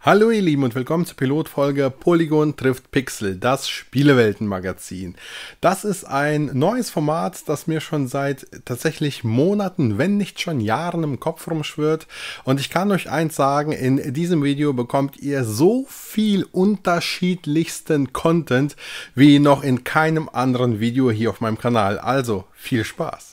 Hallo ihr Lieben und willkommen zur Pilotfolge Polygon trifft Pixel, das Spielewelten-Magazin. Das ist ein neues Format, das mir schon seit tatsächlich Monaten, wenn nicht schon Jahren im Kopf rumschwirrt. Und ich kann euch eins sagen, in diesem Video bekommt ihr so viel unterschiedlichsten Content wie noch in keinem anderen Video hier auf meinem Kanal. Also viel Spaß!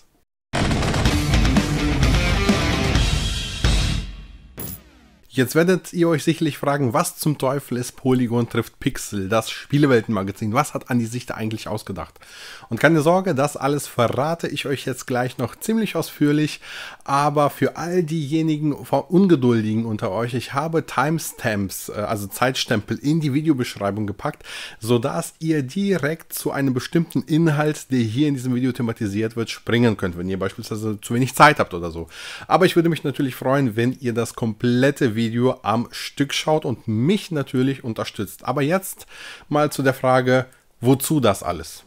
Jetzt werdet ihr euch sicherlich fragen, was zum Teufel ist Polygon trifft Pixel, das Spielewelten-Magazin? Was hat Andi sich da eigentlich ausgedacht? Und keine Sorge, das alles verrate ich euch jetzt gleich noch ziemlich ausführlich. Aber für all diejenigen Ungeduldigen unter euch, ich habe Timestamps, also Zeitstempel, in die Videobeschreibung gepackt, sodass ihr direkt zu einem bestimmten Inhalt, der hier in diesem Video thematisiert wird, springen könnt, wenn ihr beispielsweise zu wenig Zeit habt oder so. Aber ich würde mich natürlich freuen, wenn ihr das komplette Video am Stück schaut und mich natürlich unterstützt. Aber jetzt mal zu der Frage, wozu das alles?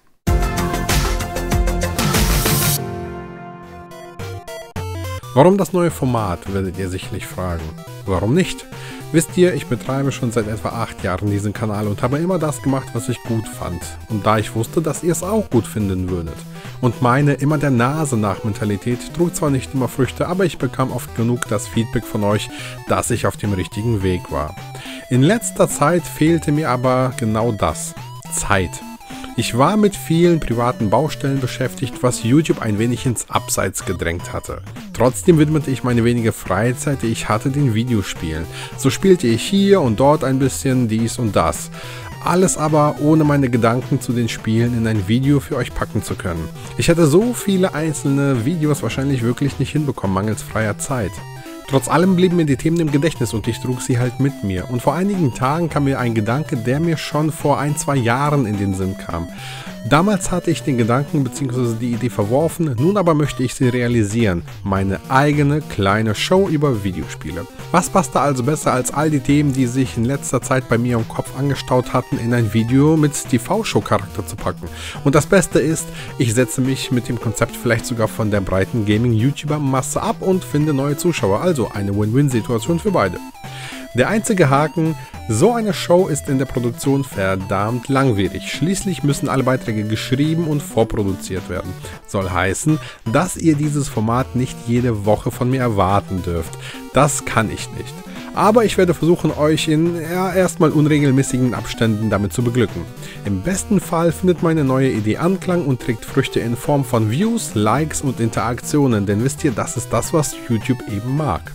Warum das neue Format, werdet ihr sicherlich fragen. Warum nicht? Wisst ihr, ich betreibe schon seit etwa 8 Jahren diesen Kanal und habe immer das gemacht, was ich gut fand. Und da ich wusste, dass ihr es auch gut finden würdet. Und meine immer der Nase nach Mentalität trug zwar nicht immer Früchte, aber ich bekam oft genug das Feedback von euch, dass ich auf dem richtigen Weg war. In letzter Zeit fehlte mir aber genau das: Zeit. Ich war mit vielen privaten Baustellen beschäftigt, was YouTube ein wenig ins Abseits gedrängt hatte. Trotzdem widmete ich meine wenige Freizeit, die ich hatte, den Videospielen. So spielte ich hier und dort ein bisschen dies und das. Alles aber ohne meine Gedanken zu den Spielen in ein Video für euch packen zu können. Ich hätte so viele einzelne Videos wahrscheinlich wirklich nicht hinbekommen, mangels freier Zeit. Trotz allem blieben mir die Themen im Gedächtnis und ich trug sie halt mit mir. Und vor einigen Tagen kam mir ein Gedanke, der mir schon vor 1-2 Jahren in den Sinn kam. Damals hatte ich den Gedanken bzw. die Idee verworfen, nun aber möchte ich sie realisieren. Meine eigene kleine Show über Videospiele. Was passte also besser als all die Themen, die sich in letzter Zeit bei mir im Kopf angestaut hatten, in ein Video mit TV-Show-Charakter zu packen? Und das Beste ist, ich setze mich mit dem Konzept vielleicht sogar von der breiten Gaming-YouTuber-Masse ab und finde neue Zuschauer. Also eine Win-Win-Situation für beide. Der einzige Haken: so eine Show ist in der Produktion verdammt langwierig. Schließlich müssen alle Beiträge geschrieben und vorproduziert werden. Soll heißen, dass ihr dieses Format nicht jede Woche von mir erwarten dürft. Das kann ich nicht. Aber ich werde versuchen, euch in erstmal unregelmäßigen Abständen damit zu beglücken. Im besten Fall findet meine neue Idee Anklang und trägt Früchte in Form von Views, Likes und Interaktionen. Denn wisst ihr, das ist das, was YouTube eben mag.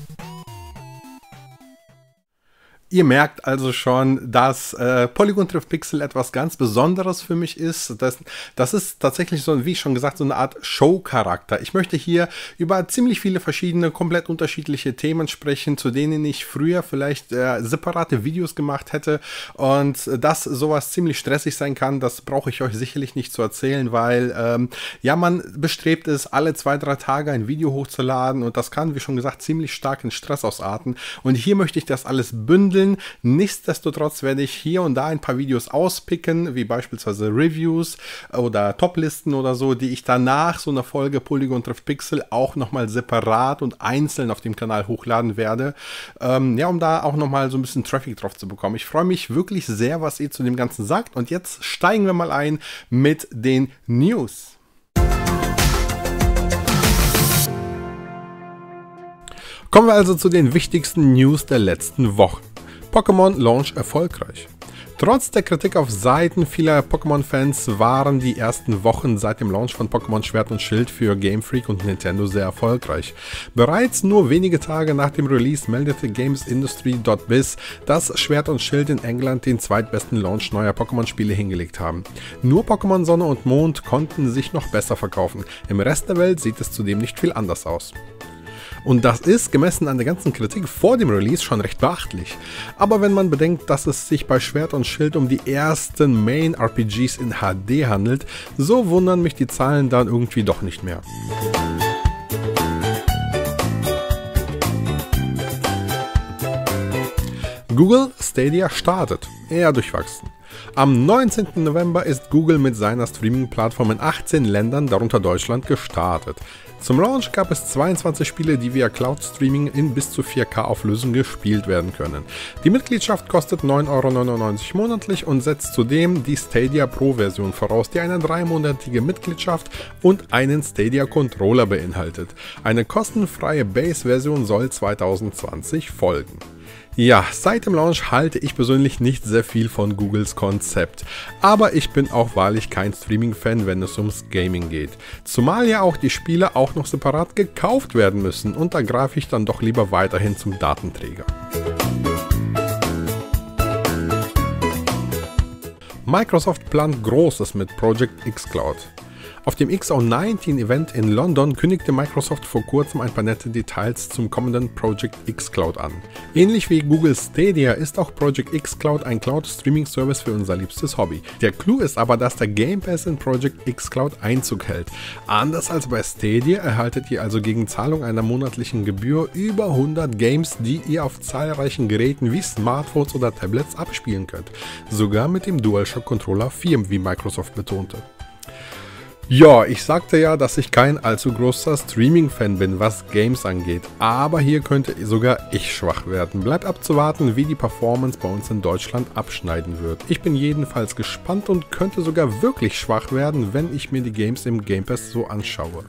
Ihr merkt also schon, dass Polygon trifft Pixel etwas ganz Besonderes für mich ist. Das ist tatsächlich so, wie schon gesagt, so eine Art Show-Charakter. Ich möchte hier über ziemlich viele verschiedene, komplett unterschiedliche Themen sprechen, zu denen ich früher vielleicht separate Videos gemacht hätte. Und dass sowas ziemlich stressig sein kann, das brauche ich euch sicherlich nicht zu erzählen, weil ja, man bestrebt es, alle 2-3 Tage ein Video hochzuladen und das kann, wie schon gesagt, ziemlich stark in Stress ausarten. Und hier möchte ich das alles bündeln. Nichtsdestotrotz werde ich hier und da ein paar Videos auspicken, wie beispielsweise Reviews oder Toplisten oder so, die ich danach so einer Folge Polygon trifft Pixel auch nochmal separat und einzeln auf dem Kanal hochladen werde, ja, um da auch nochmal so ein bisschen Traffic drauf zu bekommen. Ich freue mich wirklich sehr, was ihr zu dem Ganzen sagt, und jetzt steigen wir mal ein mit den News. Kommen wir also zu den wichtigsten News der letzten Wochen. Pokémon Launch erfolgreich. Trotz der Kritik auf Seiten vieler Pokémon-Fans waren die ersten Wochen seit dem Launch von Pokémon Schwert und Schild für Game Freak und Nintendo sehr erfolgreich. Bereits nur wenige Tage nach dem Release meldete GamesIndustry.biz, dass Schwert und Schild in England den zweitbesten Launch neuer Pokémon-Spiele hingelegt haben. Nur Pokémon Sonne und Mond konnten sich noch besser verkaufen. Im Rest der Welt sieht es zudem nicht viel anders aus. Und das ist, gemessen an der ganzen Kritik vor dem Release, schon recht beachtlich. Aber wenn man bedenkt, dass es sich bei Schwert und Schild um die ersten Main-RPGs in HD handelt, so wundern mich die Zahlen dann irgendwie doch nicht mehr. Google Stadia startet, eher durchwachsen. Am 19. November ist Google mit seiner Streaming-Plattform in 18 Ländern, darunter Deutschland, gestartet. Zum Launch gab es 22 Spiele, die via Cloud Streaming in bis zu 4K Auflösung gespielt werden können. Die Mitgliedschaft kostet 9,99 € monatlich und setzt zudem die Stadia Pro Version voraus, die eine 3-monatige Mitgliedschaft und einen Stadia Controller beinhaltet. Eine kostenfreie Base-Version soll 2020 folgen. Ja, seit dem Launch halte ich persönlich nicht sehr viel von Googles Konzept, aber ich bin auch wahrlich kein Streaming-Fan, wenn es ums Gaming geht. Zumal ja auch die Spiele auch noch separat gekauft werden müssen und da greife ich dann doch lieber weiterhin zum Datenträger. Microsoft plant Großes mit Project xCloud. Auf dem XO19-Event in London kündigte Microsoft vor kurzem ein paar nette Details zum kommenden Project xCloud an. Ähnlich wie Google Stadia ist auch Project xCloud ein Cloud-Streaming-Service für unser liebstes Hobby. Der Clou ist aber, dass der Game Pass in Project xCloud Einzug hält. Anders als bei Stadia erhaltet ihr also gegen Zahlung einer monatlichen Gebühr über 100 Games, die ihr auf zahlreichen Geräten wie Smartphones oder Tablets abspielen könnt. Sogar mit dem DualShock Controller 4, wie Microsoft betonte. Ja, ich sagte ja, dass ich kein allzu großer Streaming-Fan bin, was Games angeht, aber hier könnte sogar ich schwach werden. Bleibt abzuwarten, wie die Performance bei uns in Deutschland abschneiden wird. Ich bin jedenfalls gespannt und könnte sogar wirklich schwach werden, wenn ich mir die Games im Game Pass so anschaue.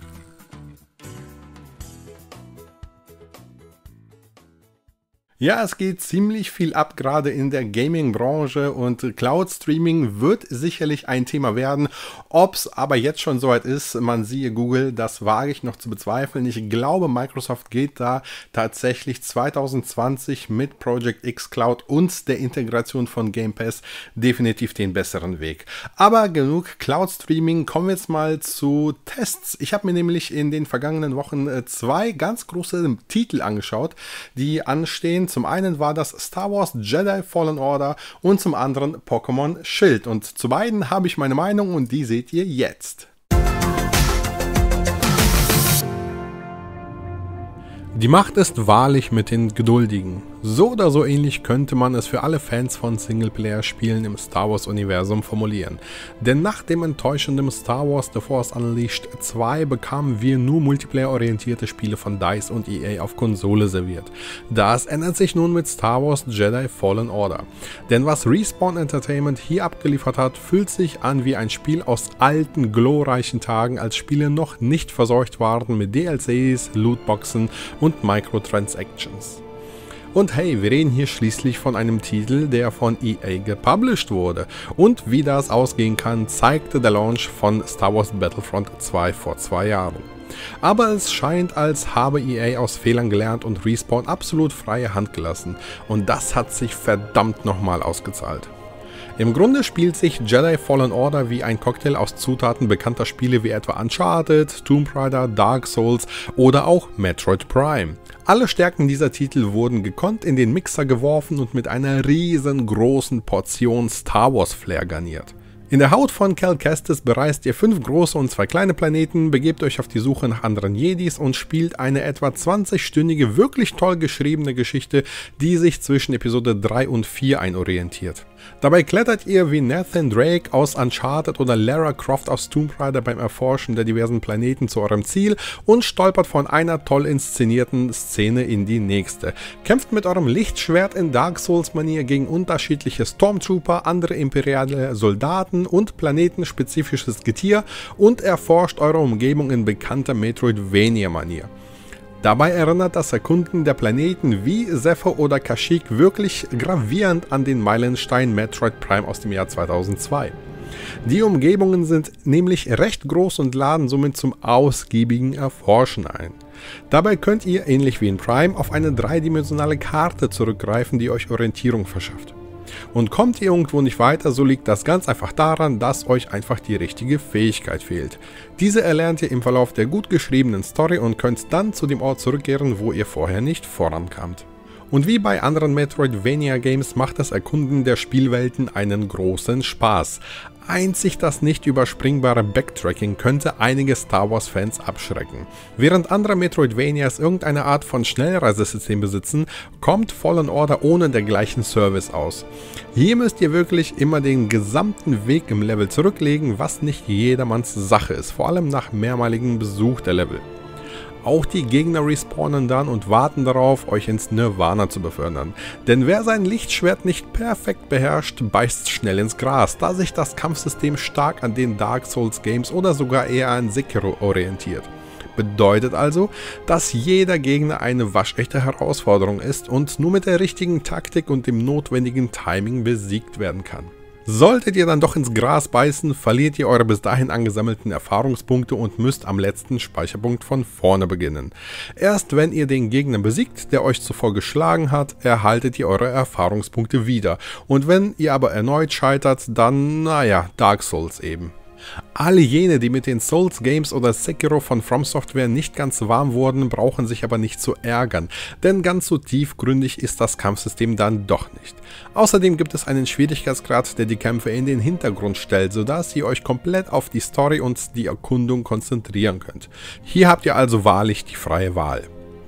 Ja, es geht ziemlich viel ab, gerade in der Gaming-Branche, und Cloud-Streaming wird sicherlich ein Thema werden. Ob es aber jetzt schon soweit ist, man siehe Google, das wage ich noch zu bezweifeln. Ich glaube, Microsoft geht da tatsächlich 2020 mit Project xCloud und der Integration von Game Pass definitiv den besseren Weg. Aber genug Cloud-Streaming, kommen wir jetzt mal zu Tests. Ich habe mir nämlich in den vergangenen Wochen 2 ganz große Titel angeschaut, die anstehen. Zum einen war das Star Wars Jedi Fallen Order und zum anderen Pokémon Schild. Und zu beiden habe ich meine Meinung und die seht ihr jetzt. Die Macht ist wahrlich mit den Geduldigen. So oder so ähnlich könnte man es für alle Fans von Singleplayer-Spielen im Star Wars-Universum formulieren. Denn nach dem enttäuschenden Star Wars The Force Unleashed 2 bekamen wir nur multiplayer-orientierte Spiele von DICE und EA auf Konsole serviert. Das ändert sich nun mit Star Wars Jedi Fallen Order. Denn was Respawn Entertainment hier abgeliefert hat, fühlt sich an wie ein Spiel aus alten, glorreichen Tagen, als Spiele noch nicht verseucht waren mit DLCs, Lootboxen und Microtransactions. Und hey, wir reden hier schließlich von einem Titel, der von EA gepublished wurde. Und wie das ausgehen kann, zeigte der Launch von Star Wars Battlefront 2 vor 2 Jahren. Aber es scheint, als habe EA aus Fehlern gelernt und Respawn absolut freie Hand gelassen. Und das hat sich verdammt nochmal ausgezahlt. Im Grunde spielt sich Jedi Fallen Order wie ein Cocktail aus Zutaten bekannter Spiele wie etwa Uncharted, Tomb Raider, Dark Souls oder auch Metroid Prime. Alle Stärken dieser Titel wurden gekonnt in den Mixer geworfen und mit einer riesengroßen Portion Star Wars Flair garniert. In der Haut von Cal Kestis bereist ihr 5 große und 2 kleine Planeten, begebt euch auf die Suche nach anderen Jedis und spielt eine etwa 20-stündige, wirklich toll geschriebene Geschichte, die sich zwischen Episode 3 und 4 einorientiert. Dabei klettert ihr wie Nathan Drake aus Uncharted oder Lara Croft aus Tomb Raider beim Erforschen der diversen Planeten zu eurem Ziel und stolpert von einer toll inszenierten Szene in die nächste. Kämpft mit eurem Lichtschwert in Dark Souls-Manier gegen unterschiedliche Stormtrooper, andere imperiale Soldaten und planetenspezifisches Getier und erforscht eure Umgebung in bekannter Metroidvania-Manier. Dabei erinnert das Erkunden der Planeten wie Zephyr oder Kashyyyk wirklich gravierend an den Meilenstein Metroid Prime aus dem Jahr 2002. Die Umgebungen sind nämlich recht groß und laden somit zum ausgiebigen Erforschen ein. Dabei könnt ihr, ähnlich wie in Prime, auf eine dreidimensionale Karte zurückgreifen, die euch Orientierung verschafft. Und kommt ihr irgendwo nicht weiter, so liegt das ganz einfach daran, dass euch einfach die richtige Fähigkeit fehlt. Diese erlernt ihr im Verlauf der gut geschriebenen Story und könnt dann zu dem Ort zurückkehren, wo ihr vorher nicht vorankamt. Und wie bei anderen Metroidvania-Games macht das Erkunden der Spielwelten einen großen Spaß. Einzig das nicht überspringbare Backtracking könnte einige Star Wars-Fans abschrecken. Während andere Metroidvanias irgendeine Art von Schnellreisesystem besitzen, kommt Fallen Order ohne dergleichen Service aus. Hier müsst ihr wirklich immer den gesamten Weg im Level zurücklegen, was nicht jedermanns Sache ist, vor allem nach mehrmaligem Besuch der Level. Auch die Gegner respawnen dann und warten darauf, euch ins Nirvana zu befördern. Denn wer sein Lichtschwert nicht perfekt beherrscht, beißt schnell ins Gras, da sich das Kampfsystem stark an den Dark Souls Games oder sogar eher an Sekiro orientiert. Bedeutet also, dass jeder Gegner eine waschechte Herausforderung ist und nur mit der richtigen Taktik und dem notwendigen Timing besiegt werden kann. Solltet ihr dann doch ins Gras beißen, verliert ihr eure bis dahin angesammelten Erfahrungspunkte und müsst am letzten Speicherpunkt von vorne beginnen. Erst wenn ihr den Gegner besiegt, der euch zuvor geschlagen hat, erhaltet ihr eure Erfahrungspunkte wieder. Und wenn ihr aber erneut scheitert, dann, naja, Dark Souls eben. Alle jene, die mit den Souls Games oder Sekiro von From Software nicht ganz warm wurden, brauchen sich aber nicht zu ärgern, denn ganz so tiefgründig ist das Kampfsystem dann doch nicht. Außerdem gibt es einen Schwierigkeitsgrad, der die Kämpfe in den Hintergrund stellt, sodass ihr euch komplett auf die Story und die Erkundung konzentrieren könnt. Hier habt ihr also wahrlich die freie Wahl.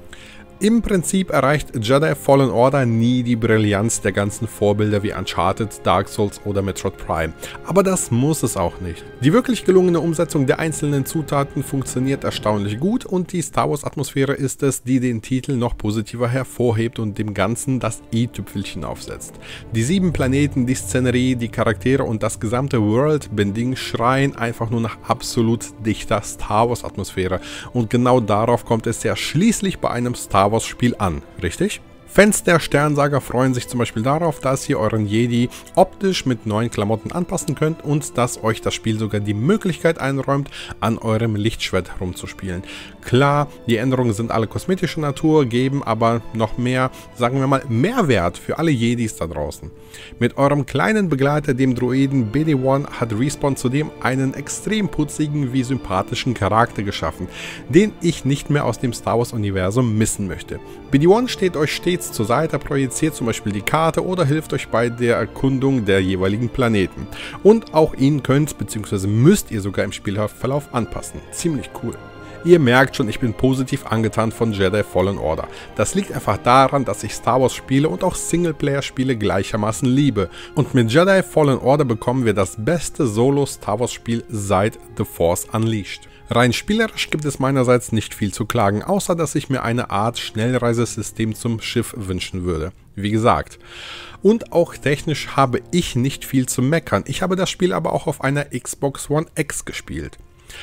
Im Prinzip erreicht Jedi Fallen Order nie die Brillanz der ganzen Vorbilder wie Uncharted, Dark Souls oder Metroid Prime. Aber das muss es auch nicht. Die wirklich gelungene Umsetzung der einzelnen Zutaten funktioniert erstaunlich gut und die Star Wars Atmosphäre ist es, die den Titel noch positiver hervorhebt und dem Ganzen das i-Tüpfelchen aufsetzt. Die 7 Planeten, die Szenerie, die Charaktere und das gesamte Worldbuilding schreien einfach nur nach absolut dichter Star Wars Atmosphäre und genau darauf kommt es ja schließlich bei einem Star Wars Spiel an, richtig? Fans der Sternsaga freuen sich zum Beispiel darauf, dass ihr euren Jedi optisch mit neuen Klamotten anpassen könnt und dass euch das Spiel sogar die Möglichkeit einräumt, an eurem Lichtschwert herumzuspielen. Klar, die Änderungen sind alle kosmetischer Natur, geben aber noch mehr, sagen wir mal, Mehrwert für alle Jedis da draußen. Mit eurem kleinen Begleiter, dem Droiden BD-1, hat Respawn zudem einen extrem putzigen wie sympathischen Charakter geschaffen, den ich nicht mehr aus dem Star Wars Universum missen möchte. BD-1 steht euch stets zur Seite, projiziert zum Beispiel die Karte oder hilft euch bei der Erkundung der jeweiligen Planeten. Und auch ihn könnt bzw. müsst ihr sogar im Spielverlauf anpassen. Ziemlich cool. Ihr merkt schon, ich bin positiv angetan von Jedi Fallen Order. Das liegt einfach daran, dass ich Star Wars Spiele und auch Singleplayer-Spiele gleichermaßen liebe. Und mit Jedi Fallen Order bekommen wir das beste Solo-Star Wars Spiel seit The Force Unleashed. Rein spielerisch gibt es meinerseits nicht viel zu klagen, außer dass ich mir eine Art Schnellreisesystem zum Schiff wünschen würde. Wie gesagt. Und auch technisch habe ich nicht viel zu meckern. Ich habe das Spiel aber auch auf einer Xbox One X gespielt.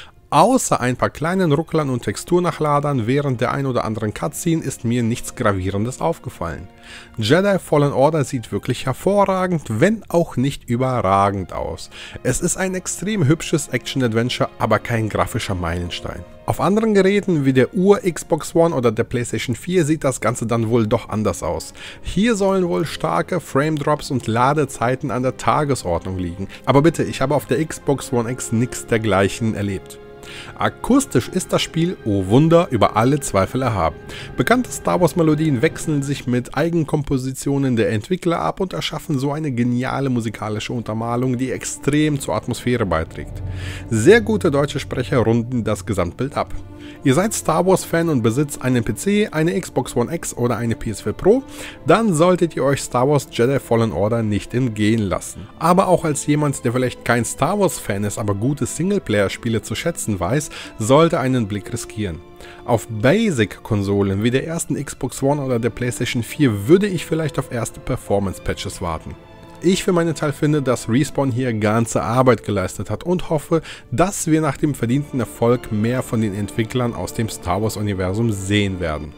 Außer ein paar kleinen Rucklern und Texturnachladern während der ein oder anderen Cutscene ist mir nichts Gravierendes aufgefallen. Jedi Fallen Order sieht wirklich hervorragend, wenn auch nicht überragend aus. Es ist ein extrem hübsches Action-Adventure, aber kein grafischer Meilenstein. Auf anderen Geräten wie der Ur-Xbox One oder der PlayStation 4 sieht das Ganze dann wohl doch anders aus. Hier sollen wohl starke Frame-Drops und Ladezeiten an der Tagesordnung liegen. Aber bitte, ich habe auf der Xbox One X nichts dergleichen erlebt. Akustisch ist das Spiel, oh Wunder, über alle Zweifel erhaben. Bekannte Star Wars Melodien wechseln sich mit Eigenkompositionen der Entwickler ab und erschaffen so eine geniale musikalische Untermalung, die extrem zur Atmosphäre beiträgt. Sehr gute deutsche Sprecher runden das Gesamtbild ab. Ihr seid Star Wars Fan und besitzt einen PC, eine Xbox One X oder eine PS4 Pro, dann solltet ihr euch Star Wars Jedi Fallen Order nicht entgehen lassen. Aber auch als jemand, der vielleicht kein Star Wars Fan ist, aber gute Singleplayer-Spiele zu schätzen weiß, sollte einen Blick riskieren. Auf Basic-Konsolen wie der ersten Xbox One oder der PlayStation 4 würde ich vielleicht auf erste Performance-Patches warten. Ich für meinen Teil finde, dass Respawn hier ganze Arbeit geleistet hat und hoffe, dass wir nach dem verdienten Erfolg mehr von den Entwicklern aus dem Star Wars Universum sehen werden.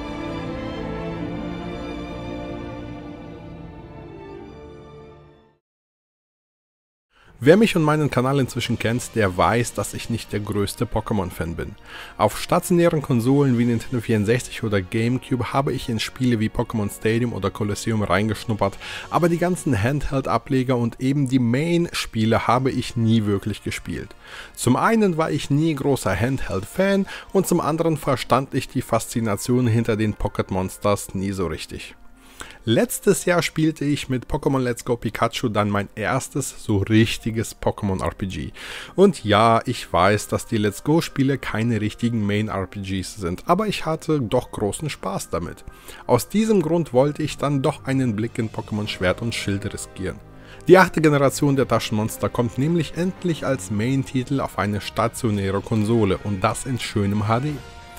Wer mich und meinen Kanal inzwischen kennt, der weiß, dass ich nicht der größte Pokémon-Fan bin. Auf stationären Konsolen wie Nintendo 64 oder GameCube habe ich in Spiele wie Pokémon Stadium oder Colosseum reingeschnuppert, aber die ganzen Handheld-Ableger und eben die Main-Spiele habe ich nie wirklich gespielt. Zum einen war ich nie großer Handheld-Fan und zum anderen verstand ich die Faszination hinter den Pocket Monsters nie so richtig. Letztes Jahr spielte ich mit Pokémon Let's Go Pikachu dann mein erstes so richtiges Pokémon RPG. Und ja, ich weiß, dass die Let's Go Spiele keine richtigen Main RPGs sind, aber ich hatte doch großen Spaß damit. Aus diesem Grund wollte ich dann doch einen Blick in Pokémon Schwert und Schild riskieren. Die 8. Generation der Taschenmonster kommt nämlich endlich als Main-Titel auf eine stationäre Konsole und das in schönem HD.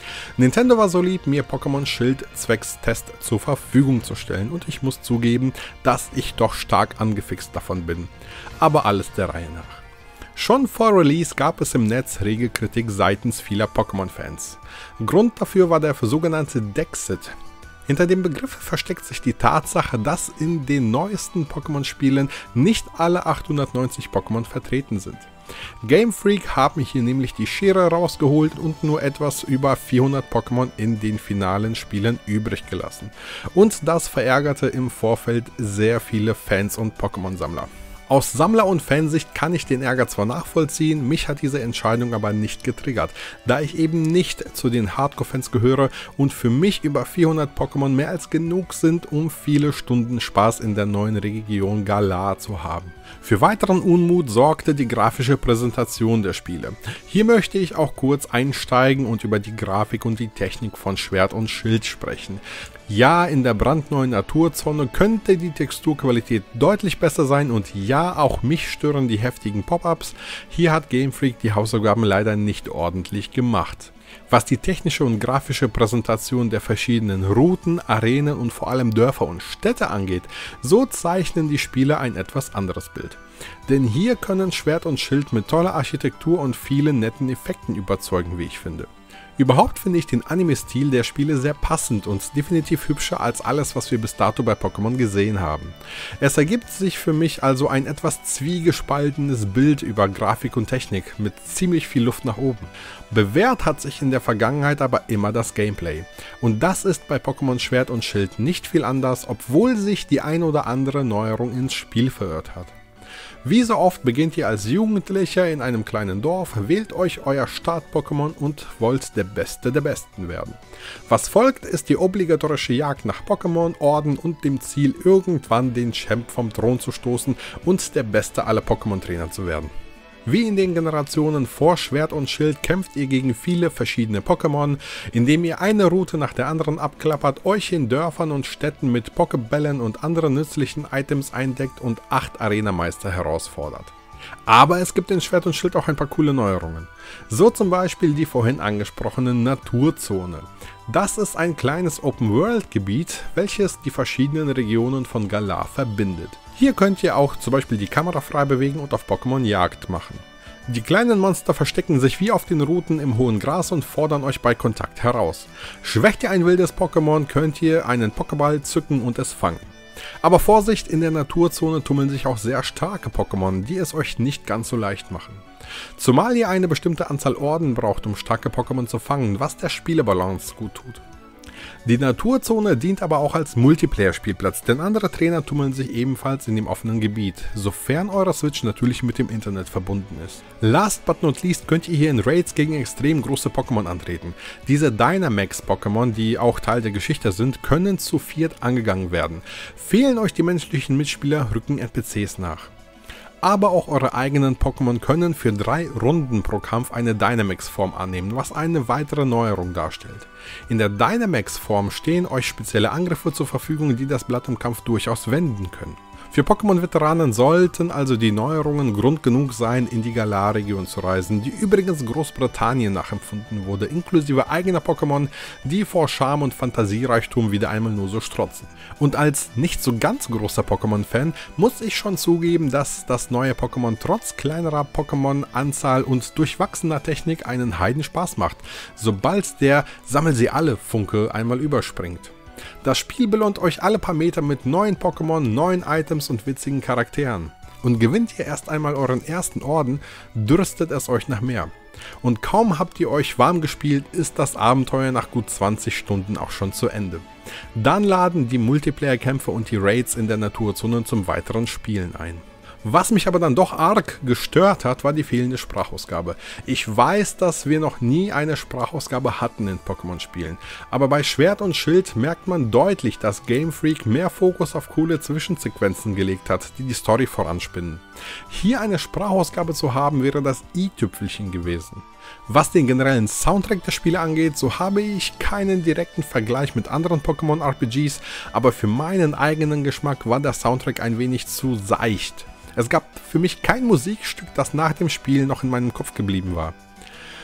Nintendo war so lieb, mir Pokémon Schild zwecks Test zur Verfügung zu stellen und ich muss zugeben, dass ich doch stark angefixt davon bin. Aber alles der Reihe nach. Schon vor Release gab es im Netz rege Kritik seitens vieler Pokémon-Fans. Grund dafür war der sogenannte Dexit. Hinter dem Begriff versteckt sich die Tatsache, dass in den neuesten Pokémon-Spielen nicht alle 890 Pokémon vertreten sind. Game Freak haben hier nämlich die Schere rausgeholt und nur etwas über 400 Pokémon in den finalen Spielen übrig gelassen. Und das verärgerte im Vorfeld sehr viele Fans und Pokémon-Sammler. Aus Sammler- und Fansicht kann ich den Ärger zwar nachvollziehen, mich hat diese Entscheidung aber nicht getriggert, da ich eben nicht zu den Hardcore-Fans gehöre und für mich über 400 Pokémon mehr als genug sind, um viele Stunden Spaß in der neuen Region Galar zu haben. Für weiteren Unmut sorgte die grafische Präsentation der Spiele. Hier möchte ich auch kurz einsteigen und über die Grafik und die Technik von Schwert und Schild sprechen. Ja, in der brandneuen Naturzone könnte die Texturqualität deutlich besser sein und ja, auch mich stören die heftigen Pop-ups. Hier hat Game Freak die Hausaufgaben leider nicht ordentlich gemacht. Was die technische und grafische Präsentation der verschiedenen Routen, Arenen und vor allem Dörfer und Städte angeht, so zeichnen die Spieler ein etwas anderes Bild. Denn hier können Schwert und Schild mit toller Architektur und vielen netten Effekten überzeugen, wie ich finde. Überhaupt finde ich den Anime-Stil der Spiele sehr passend und definitiv hübscher als alles, was wir bis dato bei Pokémon gesehen haben. Es ergibt sich für mich also ein etwas zwiegespaltenes Bild über Grafik und Technik mit ziemlich viel Luft nach oben. Bewährt hat sich in der Vergangenheit aber immer das Gameplay. Und das ist bei Pokémon Schwert und Schild nicht viel anders, obwohl sich die ein oder andere Neuerung ins Spiel verirrt hat. Wie so oft beginnt ihr als Jugendlicher in einem kleinen Dorf, wählt euch euer Start-Pokémon und wollt der Beste der Besten werden. Was folgt, ist die obligatorische Jagd nach Pokémon, Orden und dem Ziel, irgendwann den Champ vom Thron zu stoßen und der Beste aller Pokémon-Trainer zu werden. Wie in den Generationen vor Schwert und Schild kämpft ihr gegen viele verschiedene Pokémon, indem ihr eine Route nach der anderen abklappert, euch in Dörfern und Städten mit Pokébällen und anderen nützlichen Items eindeckt und 8 Arenameister herausfordert. Aber es gibt in Schwert und Schild auch ein paar coole Neuerungen. So zum Beispiel die vorhin angesprochene Naturzone. Das ist ein kleines Open-World-Gebiet, welches die verschiedenen Regionen von Galar verbindet. Hier könnt ihr auch zum Beispiel die Kamera frei bewegen und auf Pokémon Jagd machen. Die kleinen Monster verstecken sich wie auf den Routen im hohen Gras und fordern euch bei Kontakt heraus. Schwächt ihr ein wildes Pokémon, könnt ihr einen Pokéball zücken und es fangen. Aber Vorsicht, in der Naturzone tummeln sich auch sehr starke Pokémon, die es euch nicht ganz so leicht machen. Zumal ihr eine bestimmte Anzahl Orden braucht, um starke Pokémon zu fangen, was der Spielebalance gut tut. Die Naturzone dient aber auch als Multiplayer-Spielplatz, denn andere Trainer tummeln sich ebenfalls in dem offenen Gebiet, sofern eure Switch natürlich mit dem Internet verbunden ist. Last but not least könnt ihr hier in Raids gegen extrem große Pokémon antreten. Diese Dynamax-Pokémon, die auch Teil der Geschichte sind, können zu viert angegangen werden. Fehlen euch die menschlichen Mitspieler, rücken NPCs nach. Aber auch eure eigenen Pokémon können für 3 Runden pro Kampf eine Dynamax-Form annehmen, was eine weitere Neuerung darstellt. In der Dynamax-Form stehen euch spezielle Angriffe zur Verfügung, die das Blatt im Kampf durchaus wenden können. Für Pokémon-Veteranen sollten also die Neuerungen Grund genug sein, in die Galar-Region zu reisen, die übrigens Großbritannien nachempfunden wurde, inklusive eigener Pokémon, die vor Charme und Fantasiereichtum wieder einmal nur so strotzen. Und als nicht so ganz großer Pokémon-Fan muss ich schon zugeben, dass das neue Pokémon trotz kleinerer Pokémon-Anzahl und durchwachsener Technik einen Heidenspaß macht, sobald der Sammel sie alle Funke einmal überspringt. Das Spiel belohnt euch alle paar Meter mit neuen Pokémon, neuen Items und witzigen Charakteren. Und gewinnt ihr erst einmal euren ersten Orden, dürstet es euch nach mehr. Und kaum habt ihr euch warm gespielt, ist das Abenteuer nach gut 20 Stunden auch schon zu Ende. Dann laden die Multiplayer-Kämpfe und die Raids in der Naturzone zum weiteren Spielen ein. Was mich aber dann doch arg gestört hat, war die fehlende Sprachausgabe. Ich weiß, dass wir noch nie eine Sprachausgabe hatten in Pokémon-Spielen, aber bei Schwert und Schild merkt man deutlich, dass Game Freak mehr Fokus auf coole Zwischensequenzen gelegt hat, die die Story voranspinnen. Hier eine Sprachausgabe zu haben, wäre das i-Tüpfelchen gewesen. Was den generellen Soundtrack der Spiele angeht, so habe ich keinen direkten Vergleich mit anderen Pokémon-RPGs, aber für meinen eigenen Geschmack war der Soundtrack ein wenig zu seicht. Es gab für mich kein Musikstück, das nach dem Spiel noch in meinem Kopf geblieben war.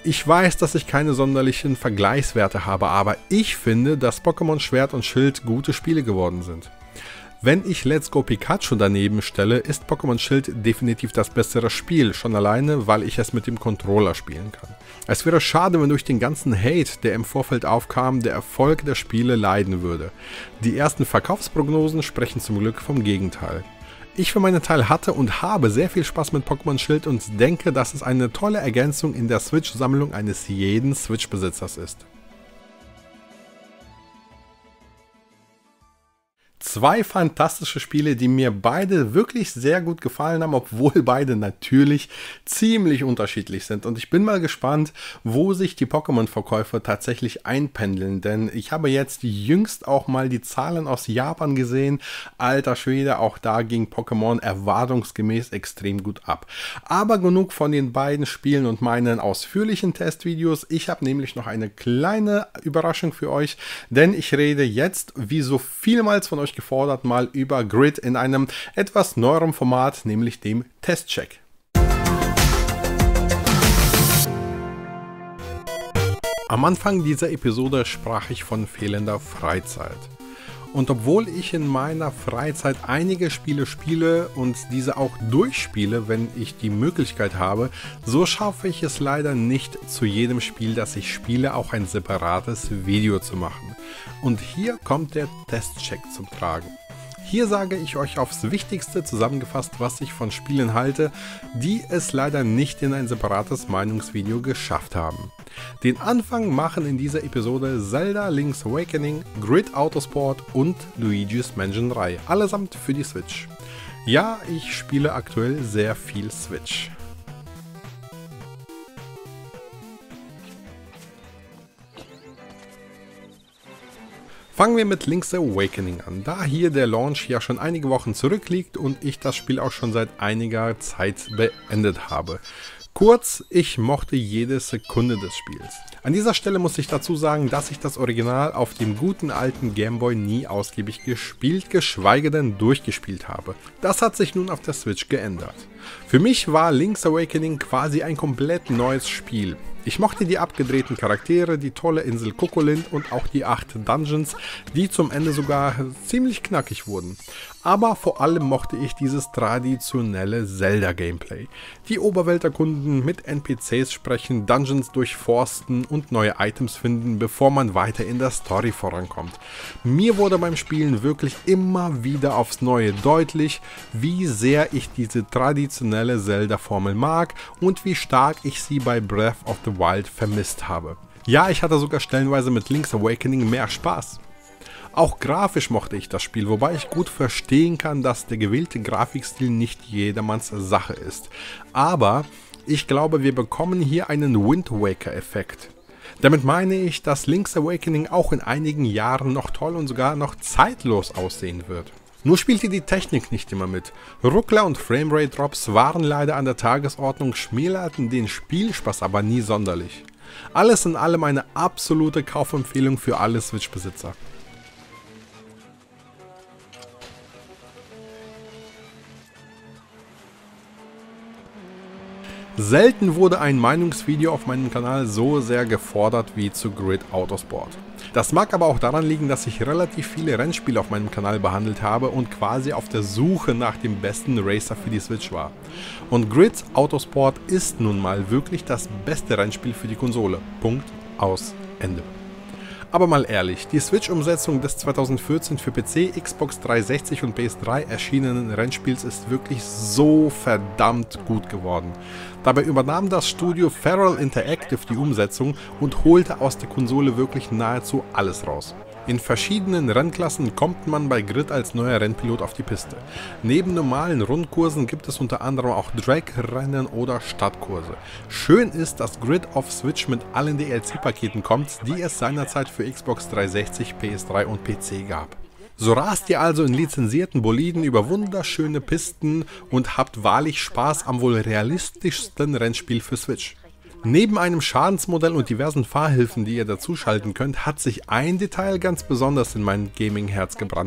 Ich weiß, dass ich keine sonderlichen Vergleichswerte habe, aber ich finde, dass Pokémon Schwert und Schild gute Spiele geworden sind. Wenn ich Let's Go Pikachu daneben stelle, ist Pokémon Schild definitiv das bessere Spiel, schon alleine, weil ich es mit dem Controller spielen kann. Es wäre schade, wenn durch den ganzen Hate, der im Vorfeld aufkam, der Erfolg der Spiele leiden würde. Die ersten Verkaufsprognosen sprechen zum Glück vom Gegenteil. Ich für meinen Teil hatte und habe sehr viel Spaß mit Pokémon Schild und denke, dass es eine tolle Ergänzung in der Switch-Sammlung eines jeden Switch-Besitzers ist. Zwei fantastische Spiele, die mir beide wirklich sehr gut gefallen haben, obwohl beide natürlich ziemlich unterschiedlich sind. Und ich bin mal gespannt, wo sich die Pokémon-Verkäufer tatsächlich einpendeln, denn ich habe jetzt jüngst auch mal die Zahlen aus Japan gesehen. Alter Schwede, auch da ging Pokémon erwartungsgemäß extrem gut ab. Aber genug von den beiden Spielen und meinen ausführlichen Testvideos. Ich habe nämlich noch eine kleine Überraschung für euch, denn ich rede jetzt, wie so vielmals von euch gefordert, mal über Grid in einem etwas neueren Format, nämlich dem Testcheck. Am Anfang dieser Episode sprach ich von fehlender Freizeit. Und obwohl ich in meiner Freizeit einige Spiele spiele und diese auch durchspiele, wenn ich die Möglichkeit habe, so schaffe ich es leider nicht, zu jedem Spiel, das ich spiele, auch ein separates Video zu machen. Und hier kommt der Testcheck zum Tragen. Hier sage ich euch aufs Wichtigste zusammengefasst, was ich von Spielen halte, die es leider nicht in ein separates Meinungsvideo geschafft haben. Den Anfang machen in dieser Episode Zelda Link's Awakening, Grid Autosport und Luigi's Mansion 3, allesamt für die Switch. Ja, ich spiele aktuell sehr viel Switch. Fangen wir mit Link's Awakening an, da hier der Launch ja schon einige Wochen zurückliegt und ich das Spiel auch schon seit einiger Zeit beendet habe. Kurz, ich mochte jede Sekunde des Spiels. An dieser Stelle muss ich dazu sagen, dass ich das Original auf dem guten alten Gameboy nie ausgiebig gespielt, geschweige denn durchgespielt habe. Das hat sich nun auf der Switch geändert. Für mich war Link's Awakening quasi ein komplett neues Spiel. Ich mochte die abgedrehten Charaktere, die tolle Insel Kokolind und auch die 8 Dungeons, die zum Ende sogar ziemlich knackig wurden. Aber vor allem mochte ich dieses traditionelle Zelda-Gameplay. Die Oberwelt erkunden, mit NPCs sprechen, Dungeons durchforsten und neue Items finden, bevor man weiter in der Story vorankommt. Mir wurde beim Spielen wirklich immer wieder aufs Neue deutlich, wie sehr ich diese traditionelle Zelda-Formel mag und wie stark ich sie bei Breath of the Wild vermisst habe. Ja, ich hatte sogar stellenweise mit Link's Awakening mehr Spaß. Auch grafisch mochte ich das Spiel, wobei ich gut verstehen kann, dass der gewählte Grafikstil nicht jedermanns Sache ist. Aber ich glaube, wir bekommen hier einen Wind Waker-Effekt. Damit meine ich, dass Link's Awakening auch in einigen Jahren noch toll und sogar noch zeitlos aussehen wird. Nur spielte die Technik nicht immer mit. Ruckler und Framerate-Drops waren leider an der Tagesordnung, schmälerten den Spielspaß aber nie sonderlich. Alles in allem eine absolute Kaufempfehlung für alle Switch-Besitzer. Selten wurde ein Meinungsvideo auf meinem Kanal so sehr gefordert wie zu Grid Autosport. Das mag aber auch daran liegen, dass ich relativ viele Rennspiele auf meinem Kanal behandelt habe und quasi auf der Suche nach dem besten Racer für die Switch war. Und Grid Autosport ist nun mal wirklich das beste Rennspiel für die Konsole. Punkt, aus, Ende. Aber mal ehrlich, die Switch-Umsetzung des 2014 für PC, Xbox 360 und PS3 erschienenen Rennspiels ist wirklich so verdammt gut geworden. Dabei übernahm das Studio Feral Interactive die Umsetzung und holte aus der Konsole wirklich nahezu alles raus. In verschiedenen Rennklassen kommt man bei Grid als neuer Rennpilot auf die Piste. Neben normalen Rundkursen gibt es unter anderem auch Drag-Rennen oder Stadtkurse. Schön ist, dass Grid auf Switch mit allen DLC-Paketen kommt, die es seinerzeit für Xbox 360, PS3 und PC gab. So rast ihr also in lizenzierten Boliden über wunderschöne Pisten und habt wahrlich Spaß am wohl realistischsten Rennspiel für Switch. Neben einem Schadensmodell und diversen Fahrhilfen, die ihr dazuschalten könnt, hat sich ein Detail ganz besonders in mein Gaming-Herz gebrannt.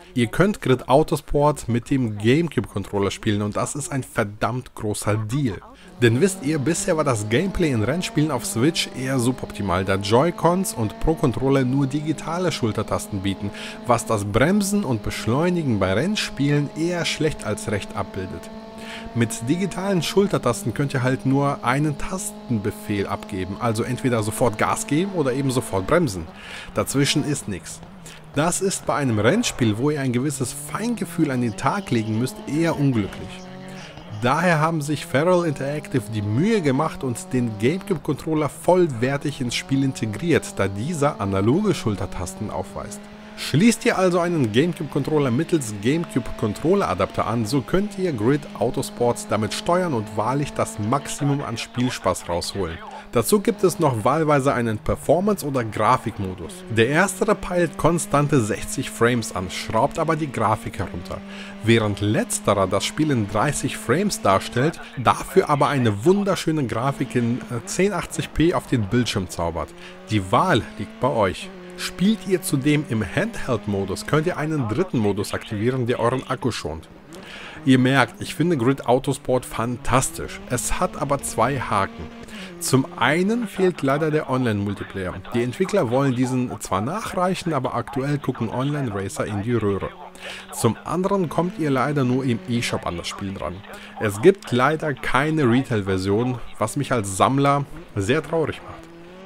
Ihr könnt Grid Autosport mit dem GameCube-Controller spielen und das ist ein verdammt großer Deal. Denn wisst ihr, bisher war das Gameplay in Rennspielen auf Switch eher suboptimal, da Joy-Cons und Pro-Controller nur digitale Schultertasten bieten, was das Bremsen und Beschleunigen bei Rennspielen eher schlecht als recht abbildet. Mit digitalen Schultertasten könnt ihr halt nur einen Tastenbefehl abgeben, also entweder sofort Gas geben oder eben sofort bremsen. Dazwischen ist nichts. Das ist bei einem Rennspiel, wo ihr ein gewisses Feingefühl an den Tag legen müsst, eher unglücklich. Daher haben sich Feral Interactive die Mühe gemacht und den GameCube-Controller vollwertig ins Spiel integriert, da dieser analoge Schultertasten aufweist. Schließt ihr also einen GameCube-Controller mittels GameCube-Controller-Adapter an, so könnt ihr Grid Autosports damit steuern und wahrlich das Maximum an Spielspaß rausholen. Dazu gibt es noch wahlweise einen Performance- oder Grafikmodus. Der erstere peilt konstante 60 Frames an, schraubt aber die Grafik herunter, während letzterer das Spiel in 30 Frames darstellt, dafür aber eine wunderschöne Grafik in 1080p auf den Bildschirm zaubert. Die Wahl liegt bei euch. Spielt ihr zudem im Handheld-Modus, könnt ihr einen dritten Modus aktivieren, der euren Akku schont. Ihr merkt, ich finde Grid Autosport fantastisch, es hat aber zwei Haken. Zum einen fehlt leider der Online-Multiplayer. Die Entwickler wollen diesen zwar nachreichen, aber aktuell gucken Online-Racer in die Röhre. Zum anderen kommt ihr leider nur im eShop an das Spiel dran. Es gibt leider keine Retail-Version, was mich als Sammler sehr traurig macht.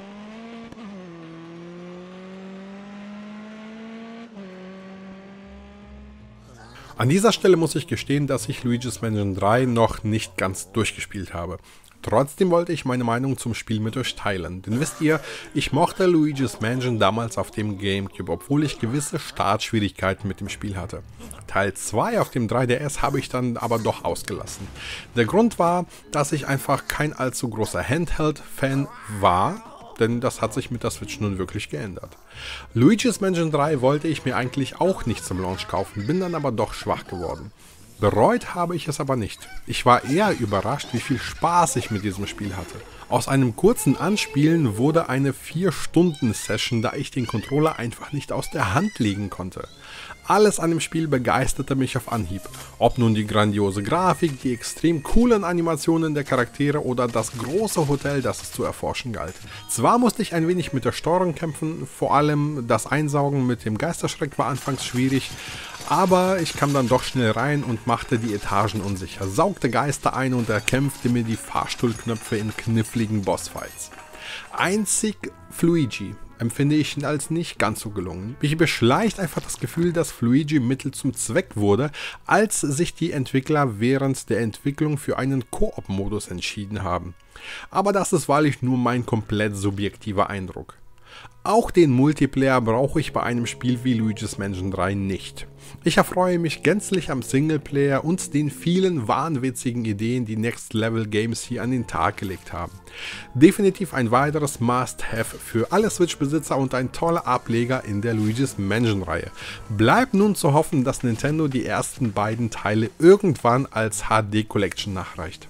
An dieser Stelle muss ich gestehen, dass ich Luigi's Mansion 3 noch nicht ganz durchgespielt habe. Trotzdem wollte ich meine Meinung zum Spiel mit euch teilen, denn wisst ihr, ich mochte Luigi's Mansion damals auf dem GameCube, obwohl ich gewisse Startschwierigkeiten mit dem Spiel hatte. Teil 2 auf dem 3DS habe ich dann aber doch ausgelassen. Der Grund war, dass ich einfach kein allzu großer Handheld-Fan war, denn das hat sich mit der Switch nun wirklich geändert. Luigi's Mansion 3 wollte ich mir eigentlich auch nicht zum Launch kaufen, bin dann aber doch schwach geworden. Bereut habe ich es aber nicht. Ich war eher überrascht, wie viel Spaß ich mit diesem Spiel hatte. Aus einem kurzen Anspielen wurde eine 4-Stunden-Session, da ich den Controller einfach nicht aus der Hand legen konnte. Alles an dem Spiel begeisterte mich auf Anhieb. Ob nun die grandiose Grafik, die extrem coolen Animationen der Charaktere oder das große Hotel, das es zu erforschen galt. Zwar musste ich ein wenig mit der Steuerung kämpfen, vor allem das Einsaugen mit dem Geisterschreck war anfangs schwierig, aber ich kam dann doch schnell rein und machte die Etagen unsicher, saugte Geister ein und erkämpfte mir die Fahrstuhlknöpfe in kniffligen Bossfights. Einzig Fluigi empfinde ich ihn als nicht ganz so gelungen. Mich beschleicht einfach das Gefühl, dass Fluigi Mittel zum Zweck wurde, als sich die Entwickler während der Entwicklung für einen Koop-Modus entschieden haben. Aber das ist wahrlich nur mein komplett subjektiver Eindruck. Auch den Multiplayer brauche ich bei einem Spiel wie Luigi's Mansion 3 nicht. Ich erfreue mich gänzlich am Singleplayer und den vielen wahnwitzigen Ideen, die Next Level Games hier an den Tag gelegt haben. Definitiv ein weiteres Must-Have für alle Switch-Besitzer und ein toller Ableger in der Luigi's Mansion-Reihe. Bleibt nun zu hoffen, dass Nintendo die ersten beiden Teile irgendwann als HD Collection nachreicht.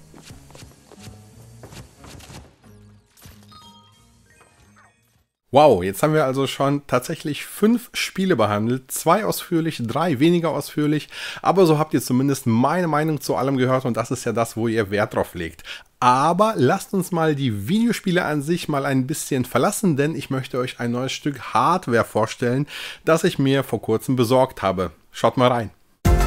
Wow, jetzt haben wir also schon tatsächlich 5 Spiele behandelt, 2 ausführlich, 3 weniger ausführlich, aber so habt ihr zumindest meine Meinung zu allem gehört und das ist ja das, wo ihr Wert drauf legt. Aber lasst uns mal die Videospiele an sich mal ein bisschen verlassen, denn ich möchte euch ein neues Stück Hardware vorstellen, das ich mir vor kurzem besorgt habe. Schaut mal rein.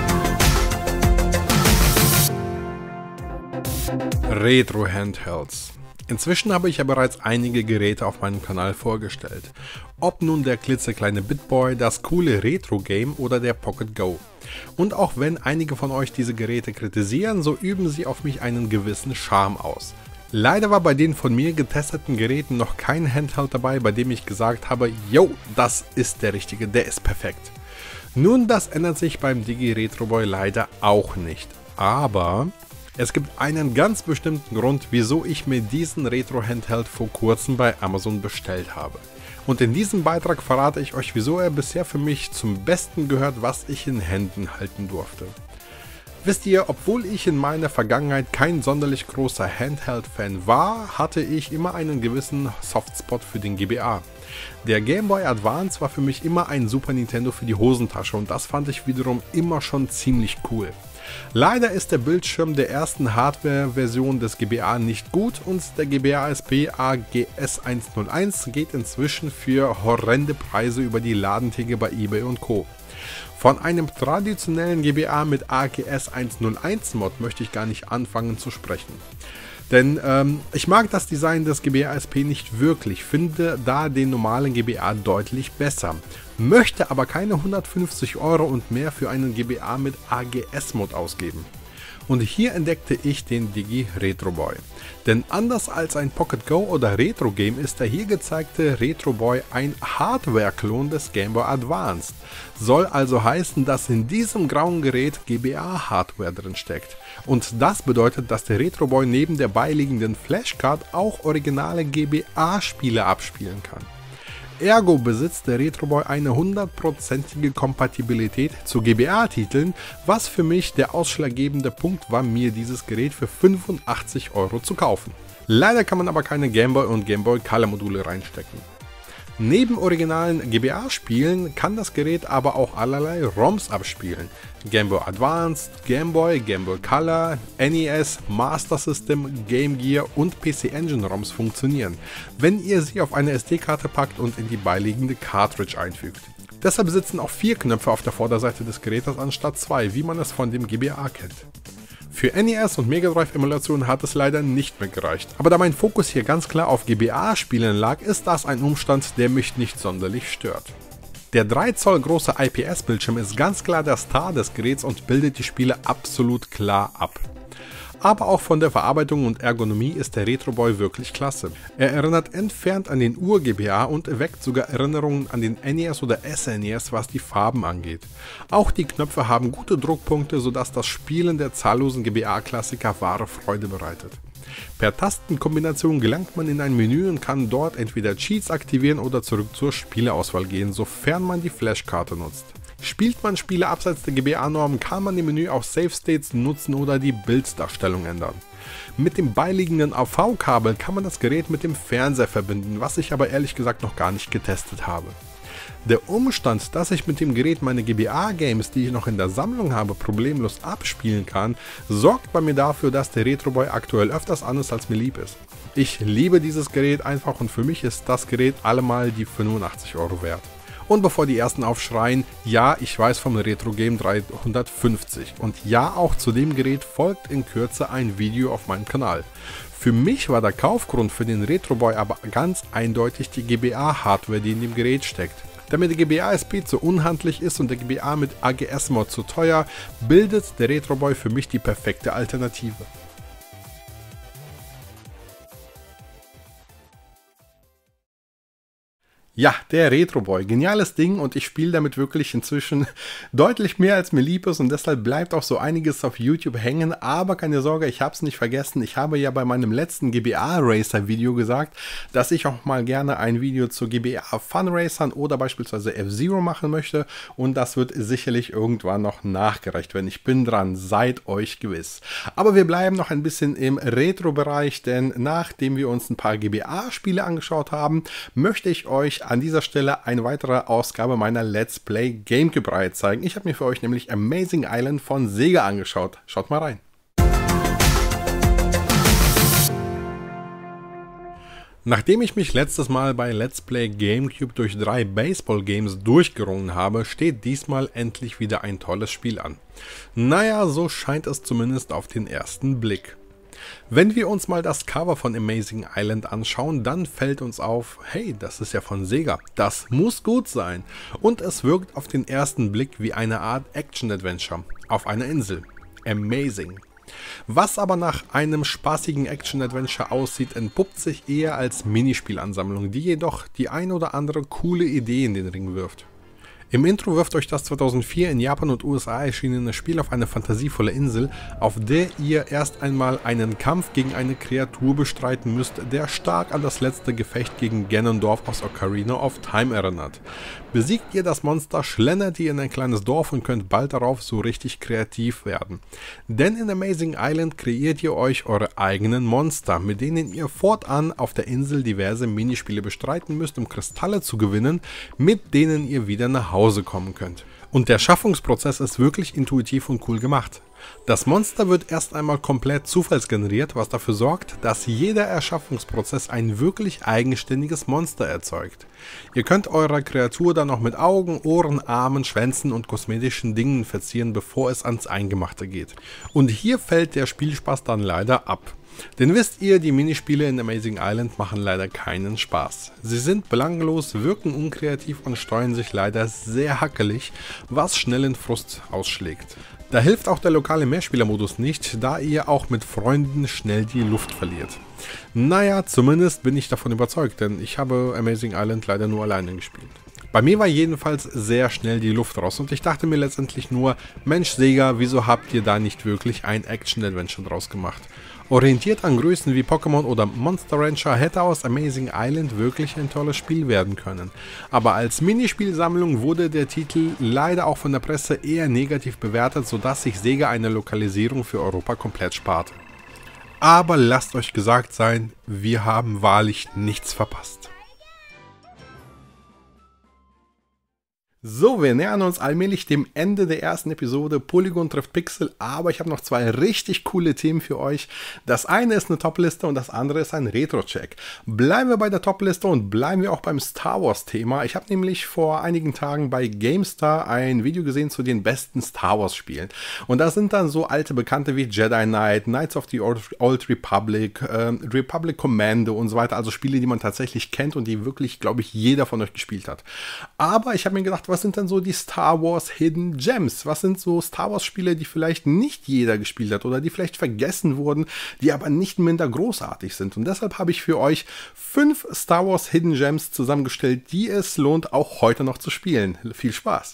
Retro-Handhelds. Inzwischen habe ich ja bereits einige Geräte auf meinem Kanal vorgestellt. Ob nun der klitzekleine BitBoy, das coole Retro-Game oder der Pocket Go. Und auch wenn einige von euch diese Geräte kritisieren, so üben sie auf mich einen gewissen Charme aus. Leider war bei den von mir getesteten Geräten noch kein Handheld dabei, bei dem ich gesagt habe, yo, das ist der richtige, der ist perfekt. Nun, das ändert sich beim Digi Retro Boy leider auch nicht, aber es gibt einen ganz bestimmten Grund, wieso ich mir diesen Retro-Handheld vor kurzem bei Amazon bestellt habe. Und in diesem Beitrag verrate ich euch, wieso er bisher für mich zum Besten gehört, was ich in Händen halten durfte. Wisst ihr, obwohl ich in meiner Vergangenheit kein sonderlich großer Handheld-Fan war, hatte ich immer einen gewissen Softspot für den GBA. Der Game Boy Advance war für mich immer ein Super Nintendo für die Hosentasche und das fand ich wiederum immer schon ziemlich cool. Leider ist der Bildschirm der ersten Hardware-Version des GBA nicht gut und der GBA SP AGS 101 geht inzwischen für horrende Preise über die Ladentheke bei eBay und Co. Von einem traditionellen GBA mit AGS 101 Mod möchte ich gar nicht anfangen zu sprechen. Denn ich mag das Design des GBA SP nicht wirklich, finde da den normalen GBA deutlich besser, möchte aber keine 150 € und mehr für einen GBA mit AGS-Mod ausgeben. Und hier entdeckte ich den Digi Retro Boy. Denn anders als ein Pocket Go oder Retro Game ist der hier gezeigte Retro Boy ein Hardware-Klon des Game Boy Advance. Soll also heißen, dass in diesem grauen Gerät GBA-Hardware drin steckt. Und das bedeutet, dass der Retro Boy neben der beiliegenden Flashcard auch originale GBA-Spiele abspielen kann. Ergo besitzt der Retro Boy eine 100%ige Kompatibilität zu GBA-Titeln, was für mich der ausschlaggebende Punkt war, mir dieses Gerät für 85 € zu kaufen. Leider kann man aber keine Game Boy und Game Boy Color Module reinstecken. Neben originalen GBA-Spielen kann das Gerät aber auch allerlei ROMs abspielen. Game Boy Advance, Game Boy Color, NES, Master System, Game Gear und PC Engine ROMs funktionieren, wenn ihr sie auf eine SD-Karte packt und in die beiliegende Cartridge einfügt. Deshalb sitzen auch 4 Knöpfe auf der Vorderseite des Gerätes anstatt 2, wie man es von dem GBA kennt. Für NES und Mega Drive Emulation hat es leider nicht mehr gereicht, aber da mein Fokus hier ganz klar auf GBA-Spielen lag, ist das ein Umstand, der mich nicht sonderlich stört. Der 3 Zoll große IPS-Bildschirm ist ganz klar der Star des Geräts und bildet die Spiele absolut klar ab. Aber auch von der Verarbeitung und Ergonomie ist der Retro Boy wirklich klasse. Er erinnert entfernt an den Ur-GBA und weckt sogar Erinnerungen an den NES oder SNES, was die Farben angeht. Auch die Knöpfe haben gute Druckpunkte, sodass das Spielen der zahllosen GBA-Klassiker wahre Freude bereitet. Per Tastenkombination gelangt man in ein Menü und kann dort entweder Cheats aktivieren oder zurück zur Spieleauswahl gehen, sofern man die Flashkarte nutzt. Spielt man Spiele abseits der GBA-Norm, kann man im Menü auch Save States nutzen oder die Bilddarstellung ändern. Mit dem beiliegenden AV-Kabel kann man das Gerät mit dem Fernseher verbinden, was ich aber ehrlich gesagt noch gar nicht getestet habe. Der Umstand, dass ich mit dem Gerät meine GBA-Games, die ich noch in der Sammlung habe, problemlos abspielen kann, sorgt bei mir dafür, dass der Retro Boy aktuell öfters an ist, als mir lieb ist. Ich liebe dieses Gerät einfach und für mich ist das Gerät allemal die 85 € wert. Und bevor die ersten aufschreien, ja, ich weiß vom Retro Game 350 und ja, auch zu dem Gerät folgt in Kürze ein Video auf meinem Kanal. Für mich war der Kaufgrund für den Retro Boy aber ganz eindeutig die GBA-Hardware, die in dem Gerät steckt. Da mir der GBA SP zu unhandlich ist und der GBA mit AGS-Mod zu teuer, bildet der Retro Boy für mich die perfekte Alternative. Ja, der Retro Boy, geniales Ding und ich spiele damit wirklich inzwischen deutlich mehr als mir lieb ist und deshalb bleibt auch so einiges auf YouTube hängen, aber keine Sorge, ich habe es nicht vergessen, ich habe ja bei meinem letzten GBA Racer Video gesagt, dass ich auch mal gerne ein Video zu GBA Fun Racern oder beispielsweise F-Zero machen möchte und das wird sicherlich irgendwann noch nachgereicht werden. Ich bin dran, seid euch gewiss. Aber wir bleiben noch ein bisschen im Retro-Bereich, denn nachdem wir uns ein paar GBA-Spiele angeschaut haben, möchte ich euch an dieser Stelle eine weitere Ausgabe meiner Let's Play GameCube-Reihe zeigen. Ich habe mir für euch nämlich Amazing Island von Sega angeschaut. Schaut mal rein. Nachdem ich mich letztes Mal bei Let's Play GameCube durch 3 Baseball-Games durchgerungen habe, steht diesmal endlich wieder ein tolles Spiel an. Naja, so scheint es zumindest auf den ersten Blick. Wenn wir uns mal das Cover von Amazing Island anschauen, dann fällt uns auf, hey, das ist ja von Sega, das muss gut sein. Und es wirkt auf den ersten Blick wie eine Art Action-Adventure auf einer Insel. Amazing. Was aber nach einem spaßigen Action-Adventure aussieht, entpuppt sich eher als Minispielansammlung, die jedoch die ein oder andere coole Idee in den Ring wirft. Im Intro wirft euch das 2004 in Japan und USA erschienene Spiel auf eine fantasievolle Insel, auf der ihr erst einmal einen Kampf gegen eine Kreatur bestreiten müsst, der stark an das letzte Gefecht gegen Ganondorf aus Ocarina of Time erinnert. Besiegt ihr das Monster, schlendert ihr in ein kleines Dorf und könnt bald darauf so richtig kreativ werden. Denn in Amazing Island kreiert ihr euch eure eigenen Monster, mit denen ihr fortan auf der Insel diverse Minispiele bestreiten müsst, um Kristalle zu gewinnen, mit denen ihr wieder nach Hause kommen könnt. Und der Schaffungsprozess ist wirklich intuitiv und cool gemacht. Das Monster wird erst einmal komplett zufallsgeneriert, was dafür sorgt, dass jeder Erschaffungsprozess ein wirklich eigenständiges Monster erzeugt. Ihr könnt eure Kreatur dann noch mit Augen, Ohren, Armen, Schwänzen und kosmetischen Dingen verzieren, bevor es ans Eingemachte geht. Und hier fällt der Spielspaß dann leider ab. Denn wisst ihr, die Minispiele in Amazing Island machen leider keinen Spaß. Sie sind belanglos, wirken unkreativ und steuern sich leider sehr hackelig, was schnellen Frust ausschlägt. Da hilft auch der lokale Mehrspielermodus nicht, da ihr auch mit Freunden schnell die Luft verliert. Naja, zumindest bin ich davon überzeugt, denn ich habe Amazing Island leider nur alleine gespielt. Bei mir war jedenfalls sehr schnell die Luft raus und ich dachte mir letztendlich nur, Mensch Sega, wieso habt ihr da nicht wirklich ein Action-Adventure draus gemacht? Orientiert an Größen wie Pokémon oder Monster Rancher hätte aus Amazing Island wirklich ein tolles Spiel werden können. Aber als Minispielsammlung wurde der Titel leider auch von der Presse eher negativ bewertet, sodass sich Sega eine Lokalisierung für Europa komplett sparte. Aber lasst euch gesagt sein, wir haben wahrlich nichts verpasst. So, wir nähern uns allmählich dem Ende der ersten Episode Polygon trifft Pixel, aber ich habe noch zwei richtig coole Themen für euch. Das eine ist eine Topliste und das andere ist ein Retro-Check. Bleiben wir bei der Topliste und bleiben wir auch beim Star Wars Thema. Ich habe nämlich vor einigen Tagen bei GameStar ein Video gesehen zu den besten Star Wars Spielen. Und da sind dann so alte Bekannte wie Jedi Knight, Knights of the Old Republic, Republic Commando und so weiter. Also Spiele, die man tatsächlich kennt und die wirklich, glaube ich, jeder von euch gespielt hat. Aber ich habe mir gedacht, was sind denn so die Star Wars Hidden Gems? Was sind so Star Wars Spiele, die vielleicht nicht jeder gespielt hat oder die vielleicht vergessen wurden, die aber nicht minder großartig sind? Und deshalb habe ich für euch 5 Star Wars Hidden Gems zusammengestellt, die es lohnt, auch heute noch zu spielen. Viel Spaß!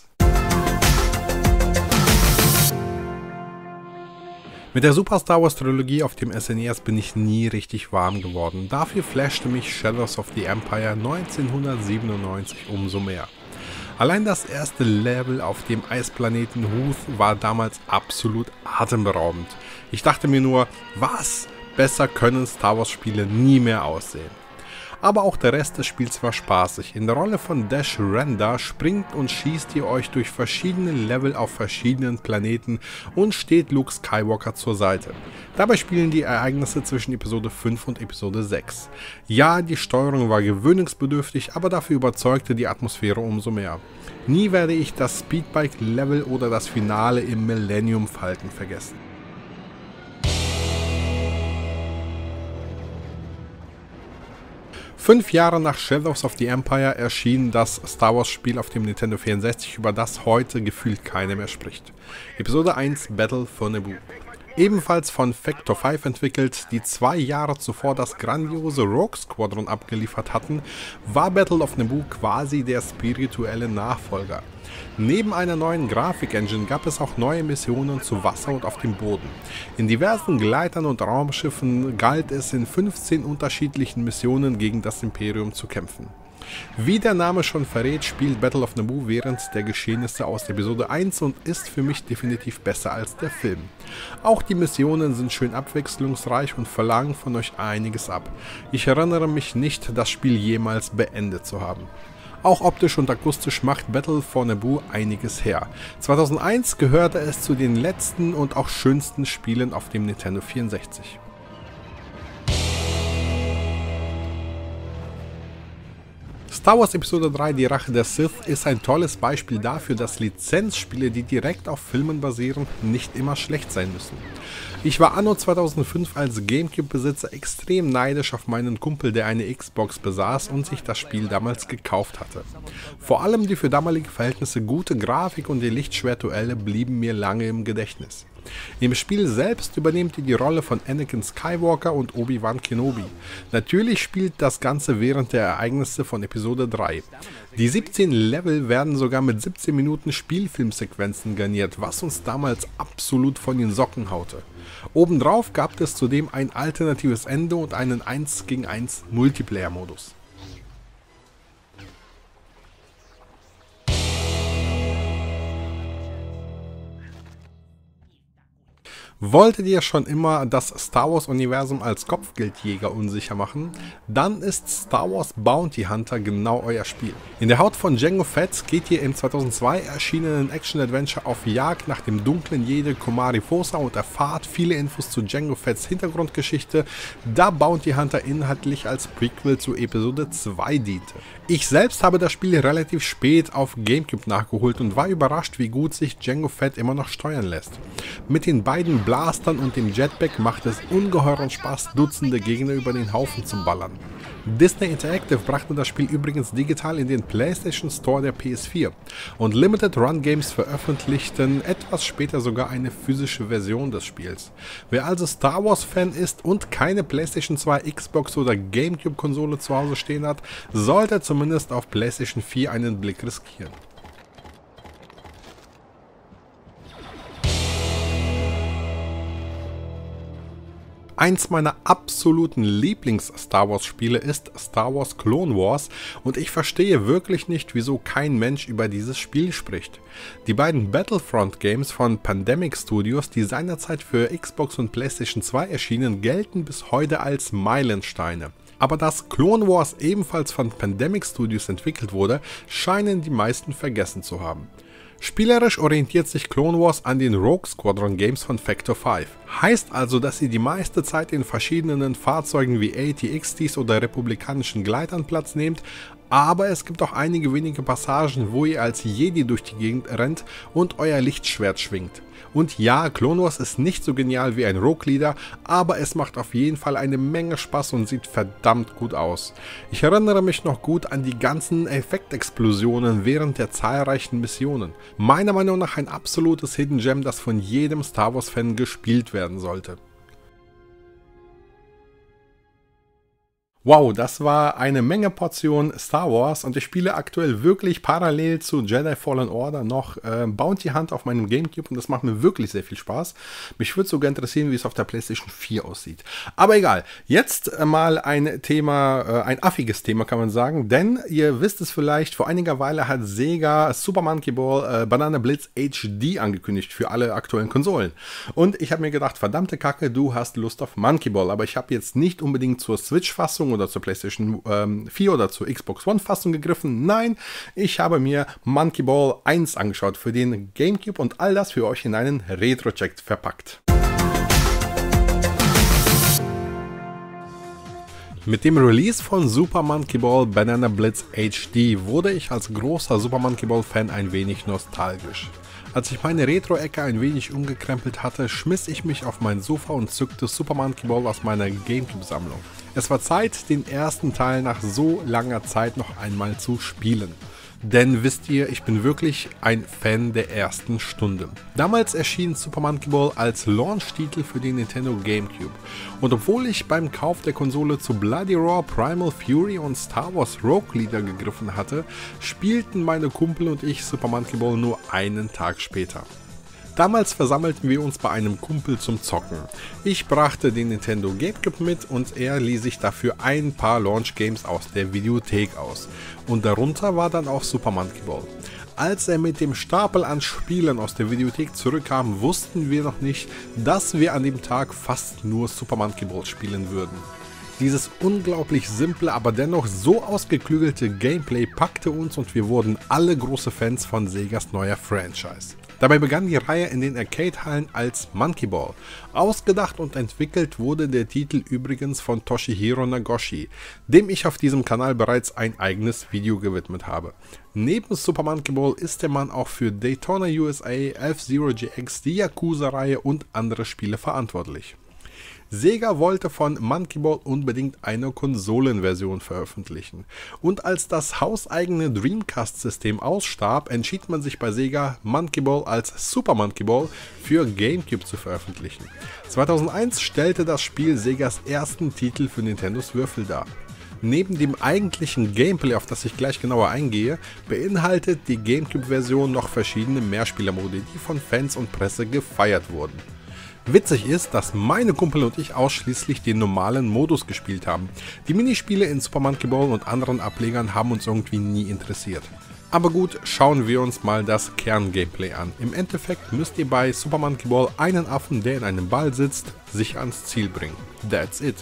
Mit der Super Star Wars Trilogie auf dem SNES bin ich nie richtig warm geworden. Dafür flashte mich Shadows of the Empire 1997 umso mehr. Allein das erste Level auf dem Eisplaneten Hoth war damals absolut atemberaubend. Ich dachte mir nur, was? Besser können Star Wars Spiele nie mehr aussehen. Aber auch der Rest des Spiels war spaßig. In der Rolle von Dash Rendar springt und schießt ihr euch durch verschiedene Level auf verschiedenen Planeten und steht Luke Skywalker zur Seite. Dabei spielen die Ereignisse zwischen Episode 5 und Episode 6. Ja, die Steuerung war gewöhnungsbedürftig, aber dafür überzeugte die Atmosphäre umso mehr. Nie werde ich das Speedbike-Level oder das Finale im Millennium Falcon vergessen. Fünf Jahre nach Shadows of the Empire erschien das Star Wars Spiel auf dem Nintendo 64, über das heute gefühlt keiner mehr spricht. Episode 1 Battle for Naboo. Ebenfalls von Factor 5 entwickelt, die 2 Jahre zuvor das grandiose Rogue Squadron abgeliefert hatten, war Battle of Naboo quasi der spirituelle Nachfolger. Neben einer neuen Grafik-Engine gab es auch neue Missionen zu Wasser und auf dem Boden. In diversen Gleitern und Raumschiffen galt es in 15 unterschiedlichen Missionen gegen das Imperium zu kämpfen. Wie der Name schon verrät, spielt Battle of Naboo während der Geschehnisse aus Episode 1 und ist für mich definitiv besser als der Film. Auch die Missionen sind schön abwechslungsreich und verlangen von euch einiges ab. Ich erinnere mich nicht, das Spiel jemals beendet zu haben. Auch optisch und akustisch macht Battle for Naboo einiges her. 2001 gehörte es zu den letzten und auch schönsten Spielen auf dem Nintendo 64. Star Wars Episode 3 Die Rache der Sith ist ein tolles Beispiel dafür, dass Lizenzspiele, die direkt auf Filmen basieren, nicht immer schlecht sein müssen. Ich war anno 2005 als Gamecube-Besitzer extrem neidisch auf meinen Kumpel, der eine Xbox besaß und sich das Spiel damals gekauft hatte. Vor allem die für damalige Verhältnisse gute Grafik und die Lichtschwertduelle blieben mir lange im Gedächtnis. Im Spiel selbst übernehmt ihr die Rolle von Anakin Skywalker und Obi-Wan Kenobi. Natürlich spielt das Ganze während der Ereignisse von Episode 3. Die 17 Level werden sogar mit 17 Minuten Spielfilmsequenzen garniert, was uns damals absolut von den Socken haute. Obendrauf gab es zudem ein alternatives Ende und einen 1 gegen 1 Multiplayer-Modus. Wolltet ihr schon immer das Star Wars Universum als Kopfgeldjäger unsicher machen? Dann ist Star Wars Bounty Hunter genau euer Spiel. In der Haut von Jango Fett geht ihr im 2002 erschienenen Action-Adventure auf Jagd nach dem dunklen Jedi Komari Fosa und erfahrt viele Infos zu Jango Fetts Hintergrundgeschichte, da Bounty Hunter inhaltlich als Prequel zu Episode 2 diente. Ich selbst habe das Spiel relativ spät auf GameCube nachgeholt und war überrascht, wie gut sich Jango Fett immer noch steuern lässt. Mit den beiden Blastern und dem Jetpack macht es ungeheuren Spaß, Dutzende Gegner über den Haufen zu ballern. Disney Interactive brachte das Spiel übrigens digital in den PlayStation Store der PS4 und Limited Run Games veröffentlichten etwas später sogar eine physische Version des Spiels. Wer also Star Wars Fan ist und keine PlayStation 2, Xbox oder GameCube Konsole zu Hause stehen hat, sollte zumindest auf PlayStation 4 einen Blick riskieren. Eins meiner absoluten Lieblings-Star Wars-Spiele ist Star Wars Clone Wars und ich verstehe wirklich nicht, wieso kein Mensch über dieses Spiel spricht. Die beiden Battlefront-Games von Pandemic Studios, die seinerzeit für Xbox und PlayStation 2 erschienen, gelten bis heute als Meilensteine. Aber dass Clone Wars ebenfalls von Pandemic Studios entwickelt wurde, scheinen die meisten vergessen zu haben. Spielerisch orientiert sich Clone Wars an den Rogue Squadron Games von Factor 5. Heißt also, dass ihr die meiste Zeit in verschiedenen Fahrzeugen wie AT-XTs oder republikanischen Gleitern Platz nehmt, aber es gibt auch einige wenige Passagen, wo ihr als Jedi durch die Gegend rennt und euer Lichtschwert schwingt. Und ja, Clone Wars ist nicht so genial wie ein Rogue Leader, aber es macht auf jeden Fall eine Menge Spaß und sieht verdammt gut aus. Ich erinnere mich noch gut an die ganzen Effektexplosionen während der zahlreichen Missionen. Meiner Meinung nach ein absolutes Hidden Gem, das von jedem Star Wars Fan gespielt werden sollte. Wow, das war eine Menge Portion Star Wars und ich spiele aktuell wirklich parallel zu Jedi Fallen Order noch Bounty Hunter auf meinem Gamecube und das macht mir wirklich sehr viel Spaß. Mich würde sogar interessieren, wie es auf der PlayStation 4 aussieht. Aber egal, jetzt mal ein Thema, ein affiges Thema kann man sagen, denn ihr wisst es vielleicht, vor einiger Weile hat Sega Super Monkey Ball Banana Blitz HD angekündigt für alle aktuellen Konsolen. Und ich habe mir gedacht, verdammte Kacke, du hast Lust auf Monkey Ball, aber ich habe jetzt nicht unbedingt zur Switch-Fassung oder zur PlayStation 4 oder zur Xbox One Fassung gegriffen. Nein, ich habe mir Monkey Ball 1 angeschaut für den Gamecube und all das für euch in einen Retro-Check verpackt. Mit dem Release von Super Monkey Ball Banana Blitz HD wurde ich als großer Super Monkey Ball Fan ein wenig nostalgisch. Als ich meine Retro-Ecke ein wenig umgekrempelt hatte, schmiss ich mich auf mein Sofa und zückte Super Monkey Ball aus meiner Gamecube-Sammlung. Es war Zeit, den ersten Teil nach so langer Zeit noch einmal zu spielen. Denn wisst ihr, ich bin wirklich ein Fan der ersten Stunde. Damals erschien Super Monkey Ball als Launch-Titel für den Nintendo GameCube. Und obwohl ich beim Kauf der Konsole zu Bloody Roar, Primal Fury und Star Wars Rogue Leader gegriffen hatte, spielten meine Kumpel und ich Super Monkey Ball nur einen Tag später. Damals versammelten wir uns bei einem Kumpel zum Zocken. Ich brachte den Nintendo GameCube mit und er ließ sich dafür ein paar Launch Games aus der Videothek aus. Und darunter war dann auch Super Monkey Ball. Als er mit dem Stapel an Spielen aus der Videothek zurückkam, wussten wir noch nicht, dass wir an dem Tag fast nur Super Monkey Ball spielen würden. Dieses unglaublich simple, aber dennoch so ausgeklügelte Gameplay packte uns und wir wurden alle große Fans von Segas neuer Franchise. Dabei begann die Reihe in den Arcade-Hallen als Monkey Ball. Ausgedacht und entwickelt wurde der Titel übrigens von Toshihiro Nagoshi, dem ich auf diesem Kanal bereits ein eigenes Video gewidmet habe. Neben Super Monkey Ball ist der Mann auch für Daytona USA, F-Zero GX, die Yakuza-Reihe und andere Spiele verantwortlich. Sega wollte von Monkey Ball unbedingt eine Konsolenversion veröffentlichen. Und als das hauseigene Dreamcast-System ausstarb, entschied man sich bei Sega, Monkey Ball als Super Monkey Ball für GameCube zu veröffentlichen. 2001 stellte das Spiel Segas ersten Titel für Nintendos Würfel dar. Neben dem eigentlichen Gameplay, auf das ich gleich genauer eingehe, beinhaltet die GameCube-Version noch verschiedene Mehrspielermodi, die von Fans und Presse gefeiert wurden. Witzig ist, dass meine Kumpel und ich ausschließlich den normalen Modus gespielt haben. Die Minispiele in Super Monkey Ball und anderen Ablegern haben uns irgendwie nie interessiert. Aber gut, schauen wir uns mal das Kern-Gameplay an. Im Endeffekt müsst ihr bei Super Monkey Ball einen Affen, der in einem Ball sitzt, sich ans Ziel bringen. That's it.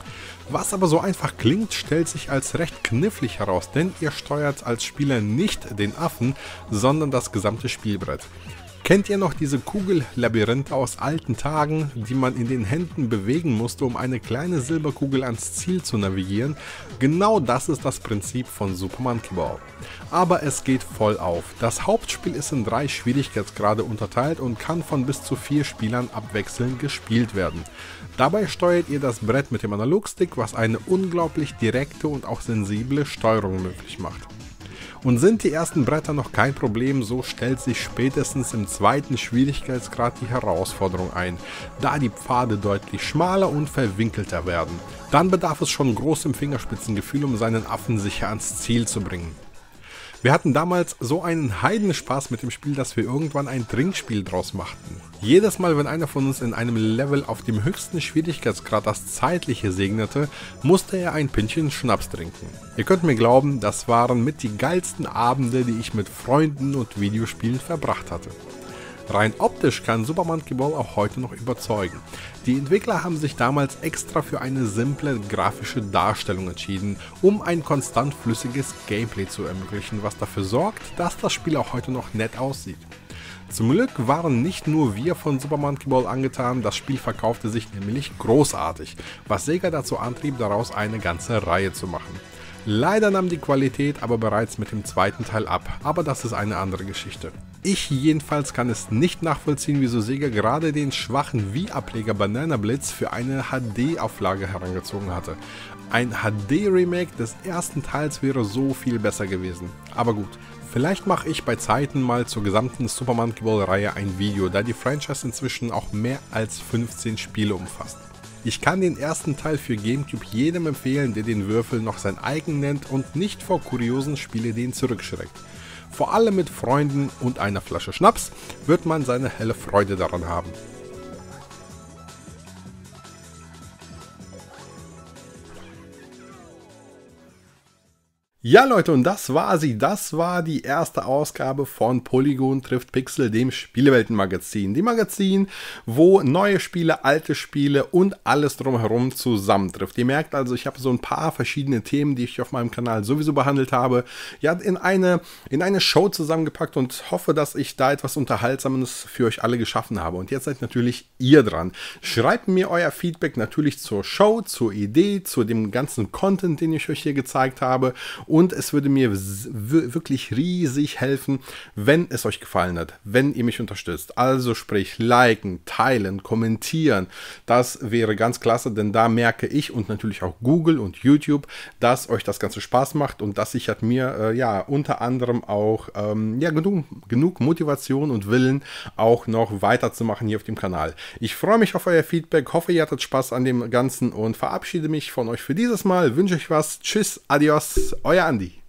Was aber so einfach klingt, stellt sich als recht knifflig heraus, denn ihr steuert als Spieler nicht den Affen, sondern das gesamte Spielbrett. Kennt ihr noch diese Kugellabyrinthe aus alten Tagen, die man in den Händen bewegen musste, um eine kleine Silberkugel ans Ziel zu navigieren? Genau das ist das Prinzip von Super Monkey Ball. Aber es geht voll auf. Das Hauptspiel ist in 3 Schwierigkeitsgrade unterteilt und kann von bis zu 4 Spielern abwechselnd gespielt werden. Dabei steuert ihr das Brett mit dem Analogstick, was eine unglaublich direkte und auch sensible Steuerung möglich macht. Und sind die ersten Bretter noch kein Problem, so stellt sich spätestens im 2. Schwierigkeitsgrad die Herausforderung ein, da die Pfade deutlich schmaler und verwinkelter werden. Dann bedarf es schon großem Fingerspitzengefühl, um seinen Affen sicher ans Ziel zu bringen. Wir hatten damals so einen Heidenspaß mit dem Spiel, dass wir irgendwann ein Trinkspiel draus machten. Jedes Mal, wenn einer von uns in einem Level auf dem höchsten Schwierigkeitsgrad das Zeitliche segnete, musste er ein Pintchen Schnaps trinken. Ihr könnt mir glauben, das waren mit die geilsten Abende, die ich mit Freunden und Videospielen verbracht hatte. Rein optisch kann Super Monkey Ball auch heute noch überzeugen. Die Entwickler haben sich damals extra für eine simple grafische Darstellung entschieden, um ein konstant flüssiges Gameplay zu ermöglichen, was dafür sorgt, dass das Spiel auch heute noch nett aussieht. Zum Glück waren nicht nur wir von Super Monkey Ball angetan, das Spiel verkaufte sich nämlich großartig, was Sega dazu antrieb, daraus eine ganze Reihe zu machen. Leider nahm die Qualität aber bereits mit dem 2. Teil ab, aber das ist eine andere Geschichte. Ich jedenfalls kann es nicht nachvollziehen, wieso Sega gerade den schwachen Wii-Ableger Banana Blitz für eine HD-Auflage herangezogen hatte. Ein HD-Remake des ersten Teils wäre so viel besser gewesen. Aber gut, vielleicht mache ich bei Zeiten mal zur gesamten Super Monkey Ball-Reihe ein Video, da die Franchise inzwischen auch mehr als 15 Spiele umfasst. Ich kann den ersten Teil für GameCube jedem empfehlen, der den Würfel noch sein eigen nennt und nicht vor kuriosen Spielideen zurückschreckt. Vor allem mit Freunden und einer Flasche Schnaps wird man seine helle Freude daran haben. Ja Leute, und das war sie. Das war die erste Ausgabe von Polygon trifft Pixel, dem Spielewelten-Magazin. Die Magazin, wo neue Spiele, alte Spiele und alles drumherum zusammentrifft. Ihr merkt also, ich habe so ein paar verschiedene Themen, die ich auf meinem Kanal sowieso behandelt habe, ja, in eine Show zusammengepackt und hoffe, dass ich da etwas Unterhaltsames für euch alle geschaffen habe. Und jetzt seid natürlich ihr dran. Schreibt mir euer Feedback natürlich zur Show, zur Idee, zu dem ganzen Content, den ich euch hier gezeigt habe. Und es würde mir wirklich riesig helfen, wenn es euch gefallen hat, wenn ihr mich unterstützt. Also sprich, liken, teilen, kommentieren. Das wäre ganz klasse, denn da merke ich und natürlich auch Google und YouTube, dass euch das Ganze Spaß macht und das sichert mir ja unter anderem auch ja, genug Motivation und Willen, auch noch weiterzumachen hier auf dem Kanal. Ich freue mich auf euer Feedback, hoffe, ihr hattet Spaß an dem Ganzen und verabschiede mich von euch für dieses Mal. Wünsche euch was. Tschüss, adios, euer Andi.